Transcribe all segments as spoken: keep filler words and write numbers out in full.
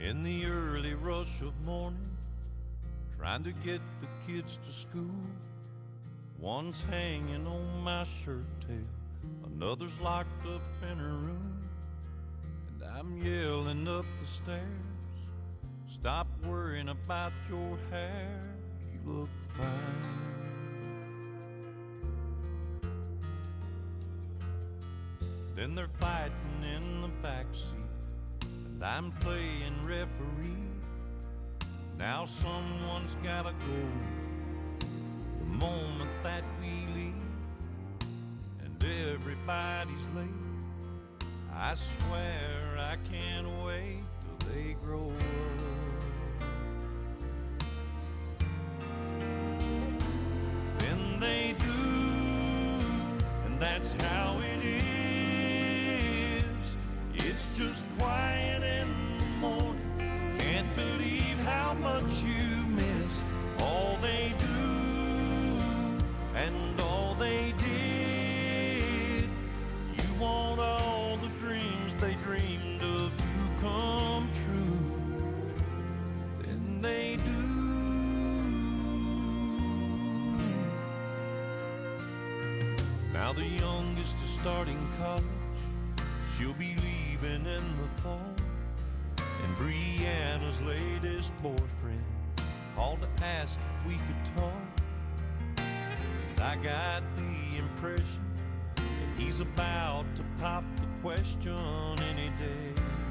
In the early rush of morning, trying to get the kids to school. One's hanging on my shirt tail, another's locked up in her room. And I'm yelling up the stairs, stop worrying about your hair, you look fine. Then they're fighting in the backseat, and I'm playing referee. Now someone's gotta go the moment that we leave, and everybody's late. I swear I can't wait till they grow up. Then they do, and that's how it is. It's just quiet in the morning, can't believe how much you miss all they do and all they did. You want all the dreams they dreamed of to come true, then they do. Now the youngest is starting college, she'll be leaving in the fall. And Brianna's latest boyfriend called to ask if we could talk. And I got the impression that he's about to pop the question any day.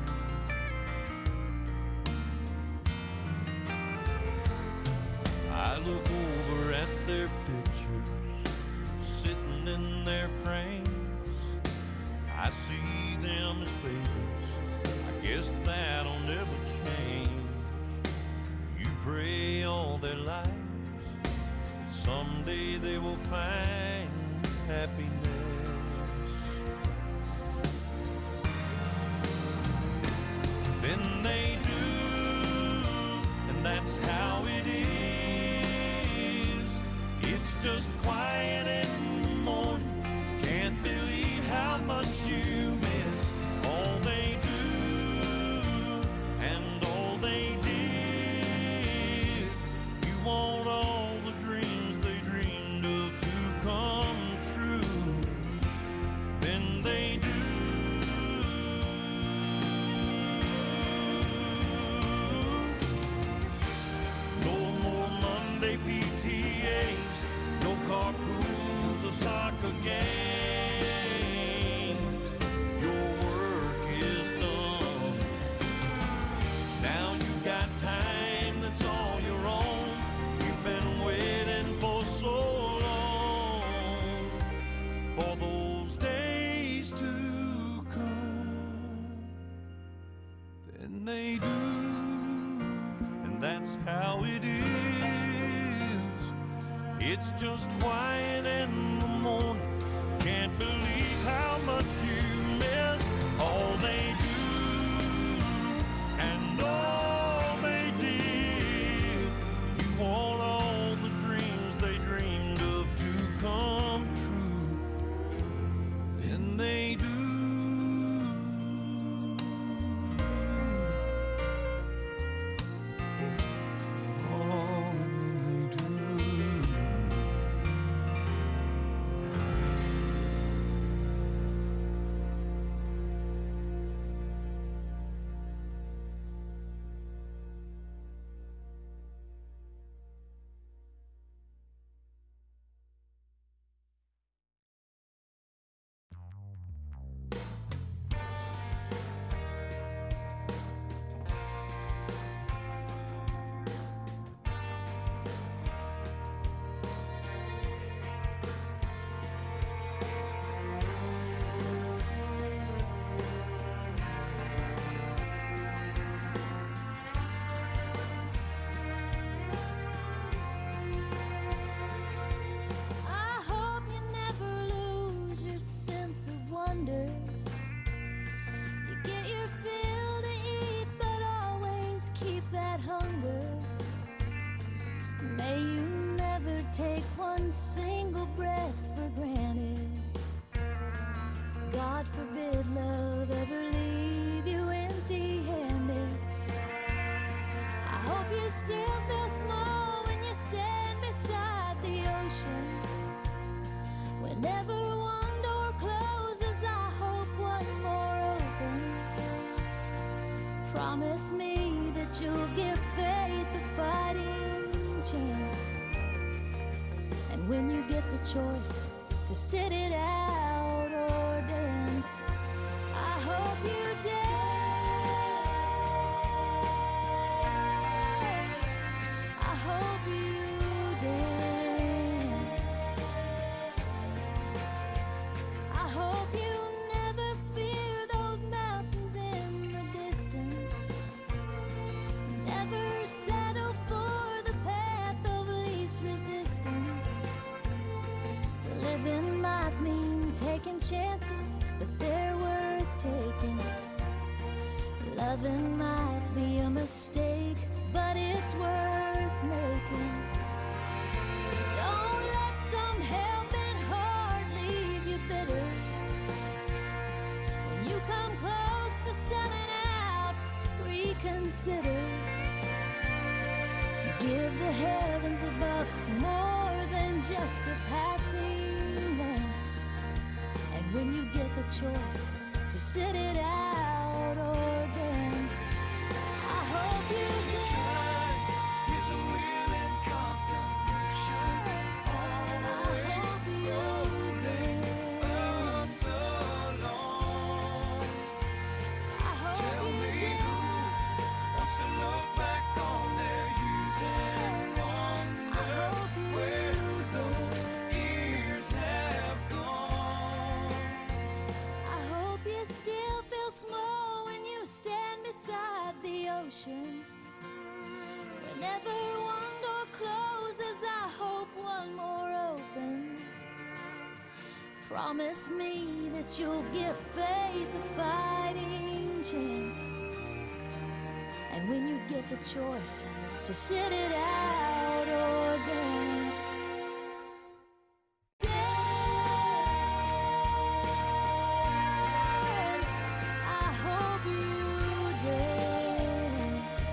I look over at their pictures sitting in their frames. I see them as babies, guess that'll never change. You pray all their lives, someday they will find happiness. Then they do, and that's how it is. It's just quiet in the morning, can't believe how much you miss all they do and all they did. You want all the dreams they dreamed of to come true, then they do. No more Monday P T As, no carpools or soccer games. Your work is done. Now you got time that's all your own. You've been waiting for so long for those days to come. Then they do, and that's how it is. It's just quiet in the morning, can't believe how much you miss all they do and all they did. You want all the dreams they dreamed of to come true, then they do. Oh, then they do. take one single breath for granted. God forbid love ever leave you empty-handed. Whenever one door closes, I hope one more opens. Promise me that you'll give faith a fighting chance. And when you get the choice to sit it out or dance, I hope you dance. I hope you dance. I hope you never fear those mountains in the distance. Never settle for the path of least resistance. Living might mean taking chances, but they're worth taking. Loving might be a mistake, but it's worth making. Don't let some helping heart leave you bitter. When you come close to selling out, reconsider. Give the heavens above more than just a passing glance. And when you get the choice to sit it out or dance, I hope you dance. Is a wheel in constant motion. I hope you dance. So long. I hope Tell you me dance. who wants to look back on their youth and I wonder hope you where those dance. years have gone. I hope you still feel small when you stand beside the ocean. Whenever one door closes, I hope one more opens. Promise me that you'll give faith a fighting chance. And when you get the choice to sit it out or dance, dance. I hope you dance.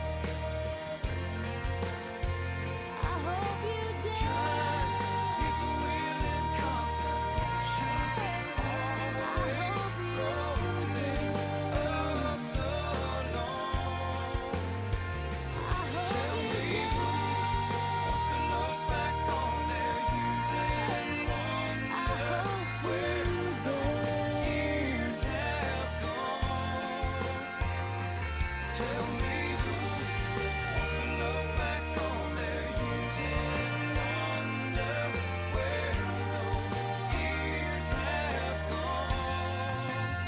I hope you dance. Is a wheel in constant motion. I hope you dance. So long. I hope you dance. Wants to look back on their youth and I wonder hope where you years dance. have gone. Tell me who wants to look back on their youth and wonder where those years have gone.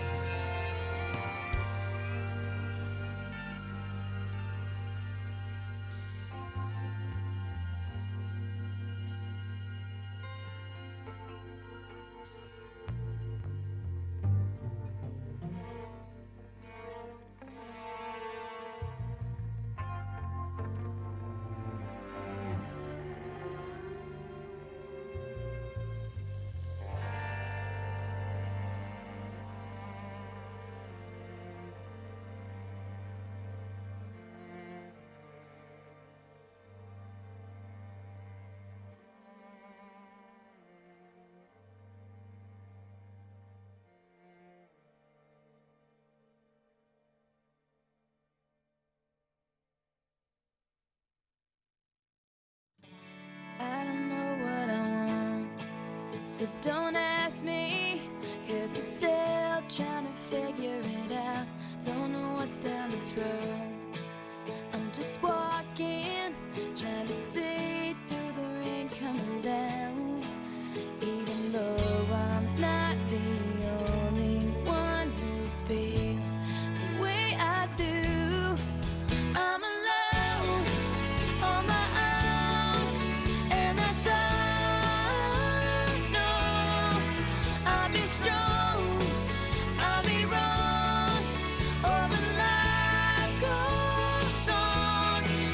I don't know what I want, so don't ask me, cause I'm still trying to figure it out. Don't know what's down this road. I'm just walking, trying to see through the rain coming down. Even though I'm not the only one who feels the way I do, I'm alone on my own, and that's all I know. I'll be strong, I'll be wrong, or when life goes on,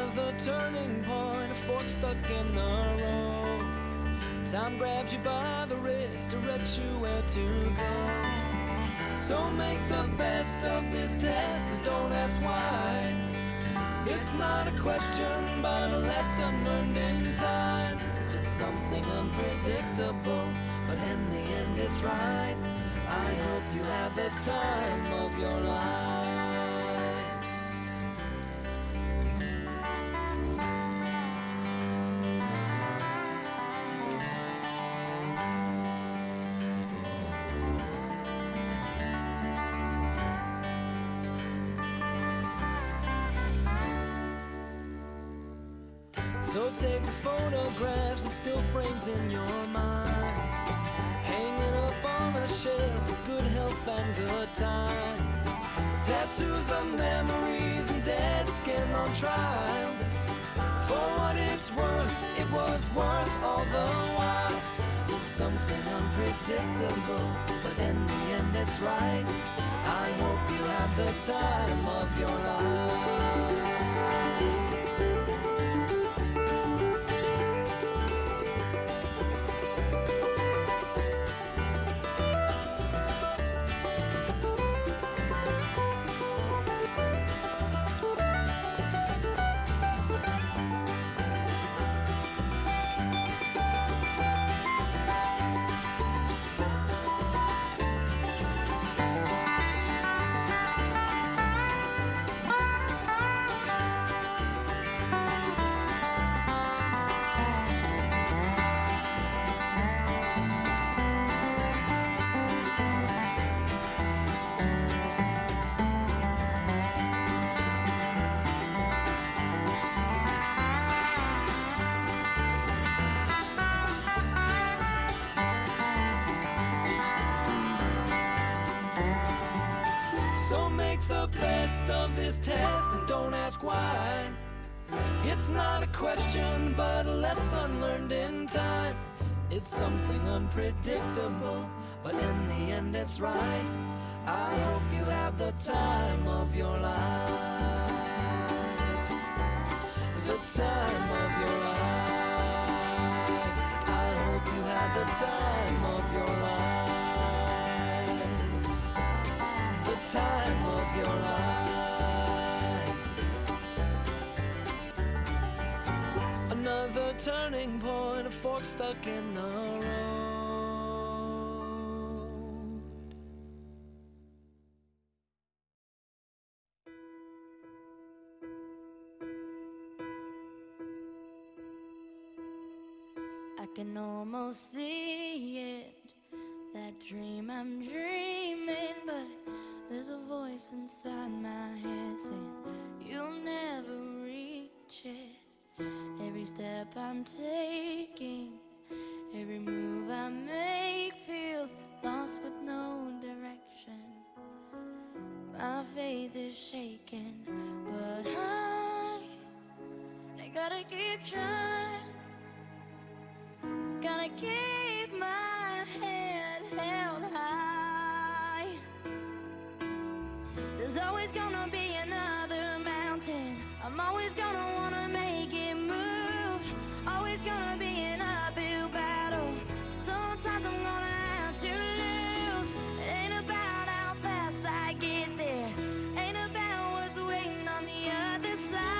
Another turning point, a fork stuck in the road. Time grabs you by the wrist, directs you where to go. So make the best of this test and don't ask why. It's not a question, but a lesson learned in time. It's something unpredictable, but in the end it's right. I hope you have the time of your life. So take the photographs and still frames in your mind, hanging up on a shelf with good health and good time. Tattoos of memories and dead skin on trial. For what it's worth, it was worth all the while. It's something unpredictable, but in the end it's right. I hope you have the time of your life. The best of this test and don't ask why. It's not a question, but a lesson learned in time. It's something unpredictable, but in the end it's right. I hope you have the time of your life. The time of your life. I hope you have the time of your life. The time of your life. Another turning point, a fork stuck in the road. I can almost see it, that dream I'm dreaming, but there's a voice inside my head saying you'll never reach it. Every step I'm taking, every move I make feels lost with no direction. My faith is shaken, but I, I gotta keep trying. Gotta keep my head held high. There's always gonna be another mountain. I'm always gonna wanna make it move. Always gonna be an uphill battle. Sometimes I'm gonna have to lose. It ain't about how fast I get there. Ain't about what's waiting on the other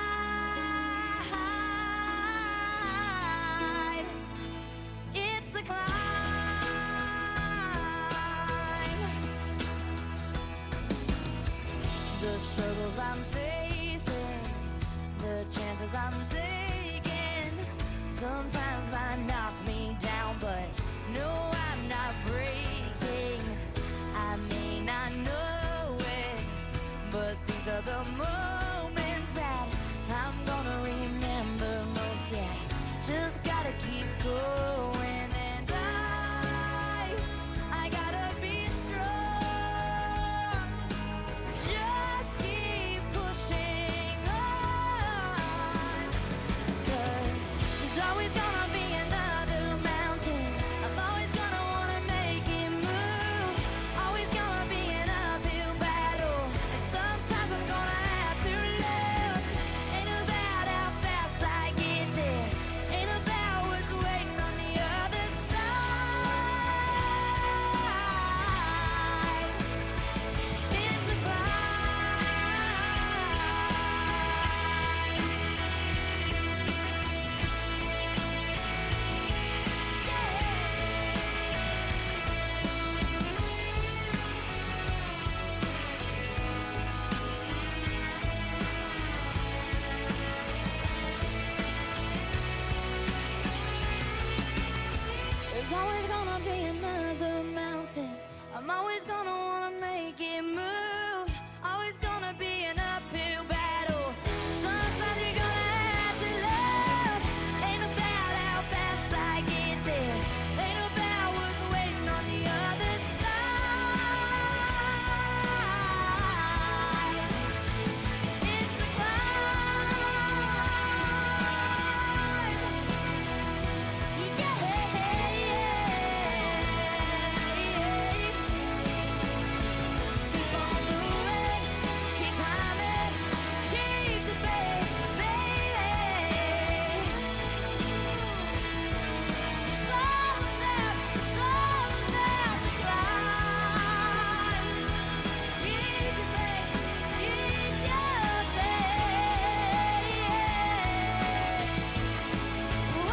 side. It's the climb. The struggles I'm facing, the chances I'm taking, sometimes might knock me down, but no, I'm not breaking. I may not know it, but these are the moments that I'm gonna remember most. Yeah, just gotta keep going, and I, I gotta be strong. Just keep pushing on, 'cause there's always gonna be another I'm always gonna wanna make it move. Always gonna be an uphill battle. Sometimes you're gonna have to lose. Ain't about how fast I get there. Ain't about what's waiting on the other side. It's the climb. Yeah, yeah, yeah. Keep on moving, keep climbing, keep the faith, baby. It's all about, it's all about the climb. Keep the faith, keep your faith. Whoa.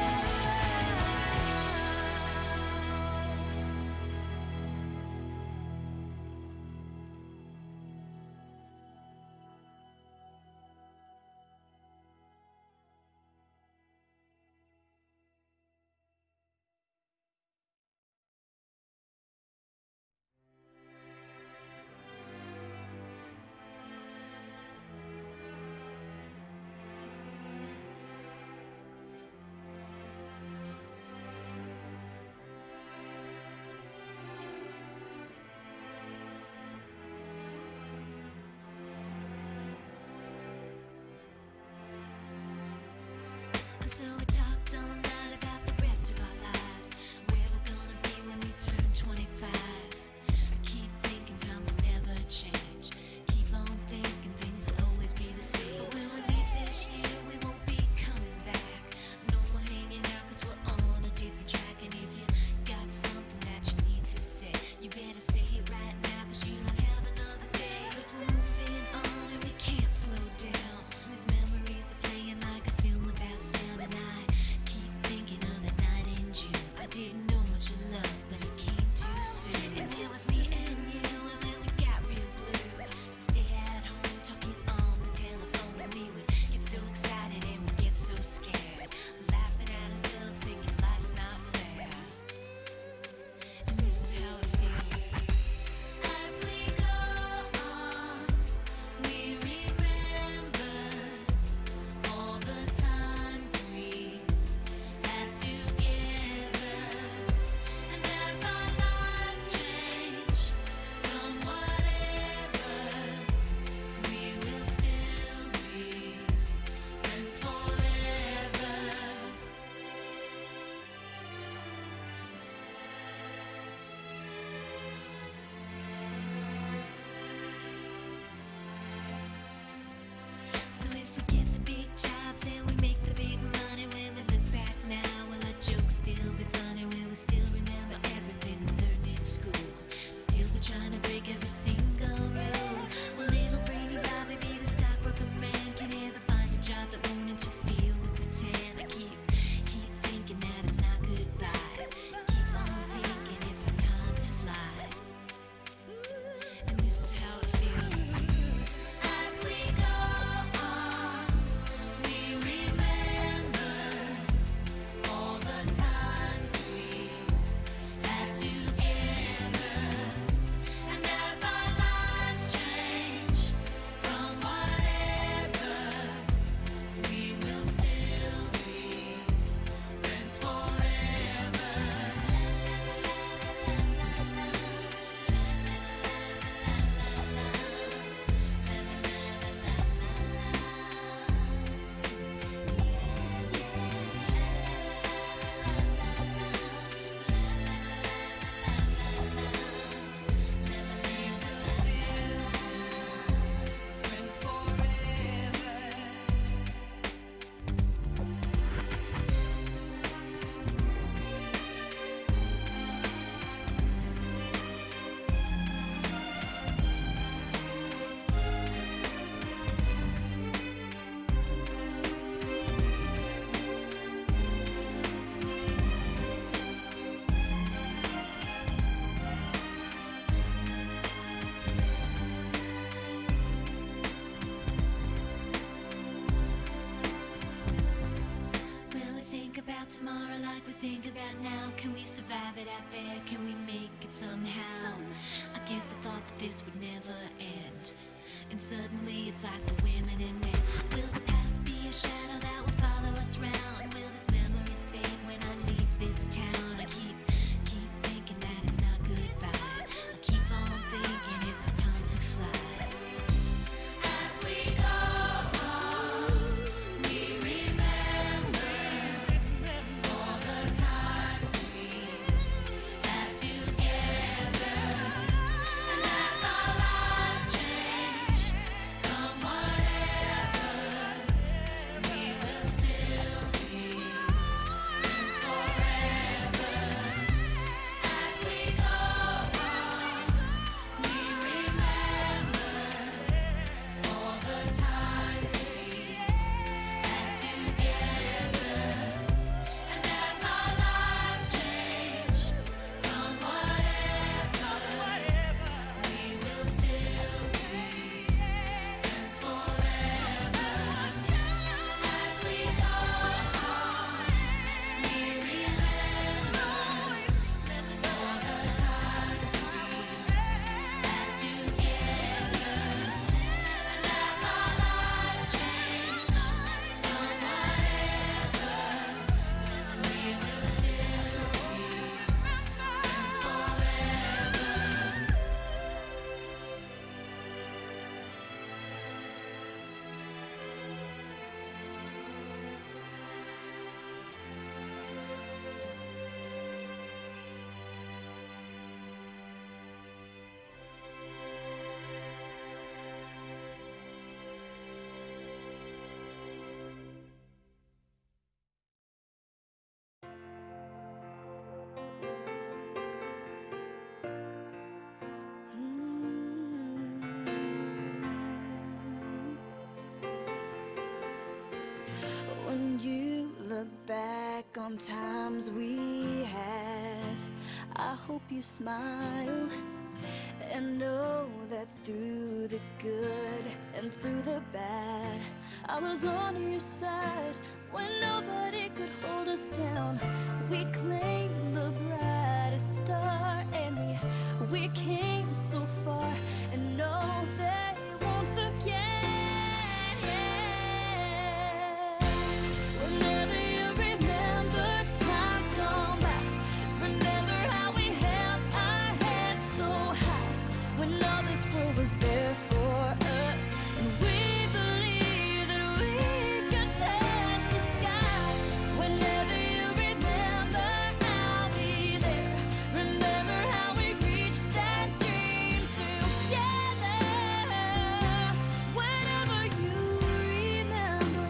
So we talked all night about the rest of our lives, where we're gonna be when we turn twenty-five. I keep thinking times will never change. Keep on thinking things will always be the same. But when we leave this year, we won't be coming back. No more hanging out, cause we're on a different track. And if you got something that you need to say, you better say it right now, cause you don't have another day. Cause we're moving on and we can't slow down. These memories are playing like a film without sound, and I about tomorrow like we think about now. Can we survive it out there? Can we make it somehow? I guess I thought that this would never end, and suddenly it's like we're women and men. Will the past be a shadow that will follow us round? Will these memories fade when I leave this town? I keep, keep thinking that it's not goodbye. I keep on thinking it's our time to fly. As we go on, we remember all the times we had together. And as our lives change, come whatever, we will still be friends forever. As we go on, we remember all the times we had together. And as our lives change, come whatever, we will still be friends forever. As we go on, we remember all the times we had together. And as our lives change, come whatever, we will still be friends forever. When you look back on times we had, I hope you smile and know that through the good and through the bad, I was on your side when nobody could hold us down. We claimed the brightest star, and we we came so far, and no, they won't forget. Whenever you remember times gone by, remember how we held our heads so high when all this world was there for us, and we believed that we could touch the sky. Whenever you remember, I'll be there. Remember how we reached that dream together. Whenever you remember,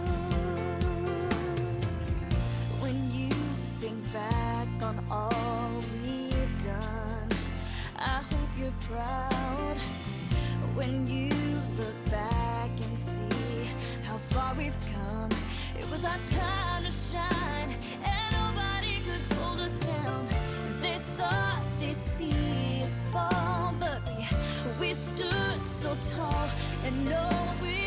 when you think back on all we've done, I hope you're proud. When you look back and see how far we've come, it was our time to shine, and nobody could hold us down. They thought they'd see us fall, but we, we stood so tall, and no, we